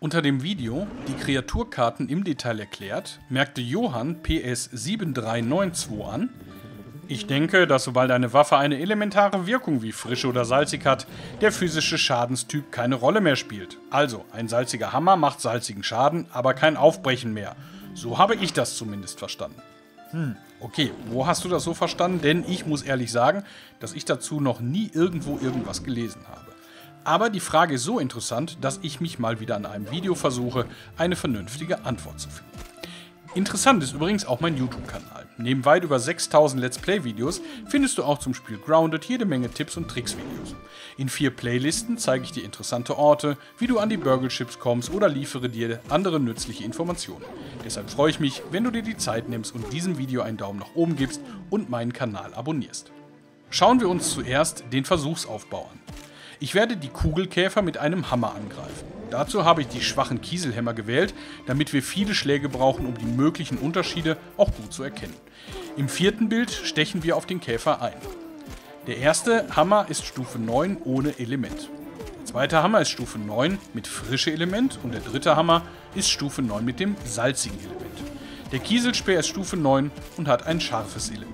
Unter dem Video "Die Kreaturkarten im Detail erklärt" merkte Johann PS7392 an: Ich denke, dass sobald eine Waffe eine elementare Wirkung wie Frische oder Salzig hat, der physische Schadenstyp keine Rolle mehr spielt. Also, ein salziger Hammer macht salzigen Schaden, aber kein Aufbrechen mehr. So habe ich das zumindest verstanden. Okay, wo hast du das so verstanden? Denn ich muss ehrlich sagen, dass ich dazu noch nie irgendwo irgendwas gelesen habe. Aber die Frage ist so interessant, dass ich mich mal wieder an einem Video versuche, eine vernünftige Antwort zu finden. Interessant ist übrigens auch mein YouTube-Kanal. Neben weit über 6000 Let's Play-Videos findest du auch zum Spiel Grounded jede Menge Tipps und Tricks-Videos. In 4 Playlisten zeige ich dir interessante Orte, wie du an die Burgle-Chips kommst oder liefere dir andere nützliche Informationen. Deshalb freue ich mich, wenn du dir die Zeit nimmst und diesem Video einen Daumen nach oben gibst und meinen Kanal abonnierst. Schauen wir uns zuerst den Versuchsaufbau an. Ich werde die Kugelkäfer mit einem Hammer angreifen. Dazu habe ich die schwachen Kieselhämmer gewählt, damit wir viele Schläge brauchen, um die möglichen Unterschiede auch gut zu erkennen. Im 4. Bild stechen wir auf den Käfer ein. Der erste Hammer ist Stufe 9 ohne Element. Der zweite Hammer ist Stufe 9 mit frische Element und der dritte Hammer ist Stufe 9 mit dem salzigen Element. Der Kieselspeer ist Stufe 9 und hat ein scharfes Element.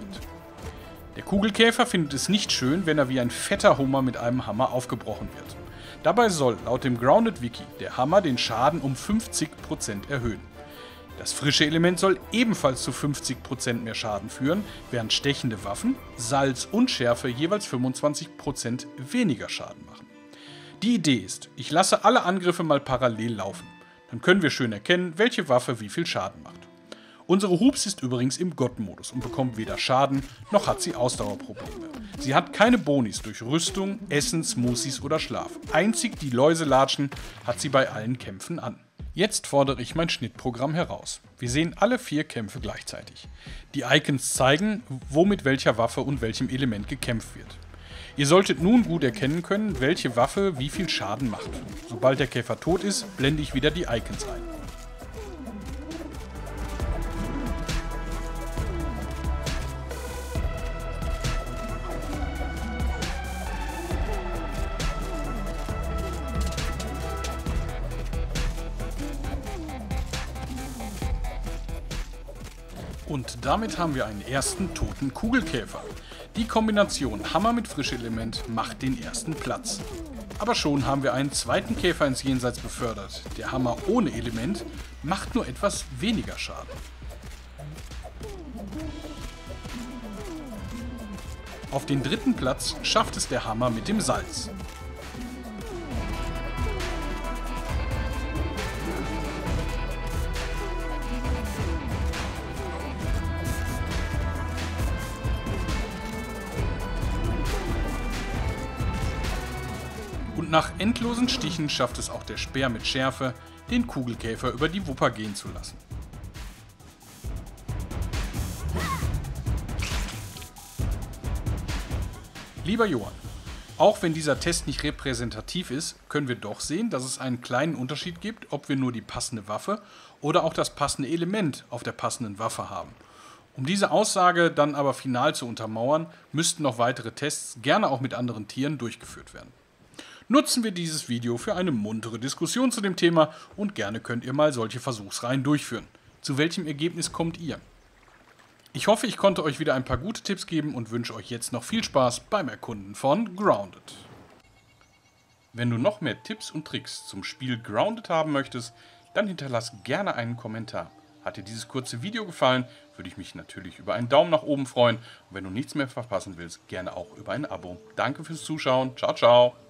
Der Kugelkäfer findet es nicht schön, wenn er wie ein fetter Hummer mit einem Hammer aufgebrochen wird. Dabei soll laut dem Grounded Wiki der Hammer den Schaden um 50% erhöhen. Das frische Element soll ebenfalls zu 50% mehr Schaden führen, während stechende Waffen, Salz und Schärfe jeweils 25% weniger Schaden machen. Die Idee ist, ich lasse alle Angriffe mal parallel laufen. Dann können wir schön erkennen, welche Waffe wie viel Schaden macht. Unsere Hoops ist übrigens im Gott-Modus und bekommt weder Schaden, noch hat sie Ausdauerprobleme. Sie hat keine Bonis durch Rüstung, Essen, Smoothies oder Schlaf. Einzig die Läuselatschen hat sie bei allen Kämpfen an. Jetzt fordere ich mein Schnittprogramm heraus. Wir sehen alle 4 Kämpfe gleichzeitig. Die Icons zeigen, wo mit welcher Waffe und welchem Element gekämpft wird. Ihr solltet nun gut erkennen können, welche Waffe wie viel Schaden macht. Sobald der Käfer tot ist, blende ich wieder die Icons ein. Und damit haben wir einen ersten toten Kugelkäfer. Die Kombination Hammer mit Frischelement macht den ersten Platz. Aber schon haben wir einen zweiten Käfer ins Jenseits befördert. Der Hammer ohne Element macht nur etwas weniger Schaden. Auf den 3. Platz schafft es der Hammer mit dem Salz. Und nach endlosen Stichen schafft es auch der Speer mit Schärfe, den Kugelkäfer über die Wupper gehen zu lassen. Lieber Johann, auch wenn dieser Test nicht repräsentativ ist, können wir doch sehen, dass es einen kleinen Unterschied gibt, ob wir nur die passende Waffe oder auch das passende Element auf der passenden Waffe haben. Um diese Aussage dann aber final zu untermauern, müssten noch weitere Tests, gerne auch mit anderen Tieren, durchgeführt werden. Nutzen wir dieses Video für eine muntere Diskussion zu dem Thema und gerne könnt ihr mal solche Versuchsreihen durchführen. Zu welchem Ergebnis kommt ihr? Ich hoffe, ich konnte euch wieder ein paar gute Tipps geben und wünsche euch jetzt noch viel Spaß beim Erkunden von Grounded. Wenn du noch mehr Tipps und Tricks zum Spiel Grounded haben möchtest, dann hinterlass gerne einen Kommentar. Hat dir dieses kurze Video gefallen, würde ich mich natürlich über einen Daumen nach oben freuen. Und wenn du nichts mehr verpassen willst, gerne auch über ein Abo. Danke fürs Zuschauen. Ciao, ciao.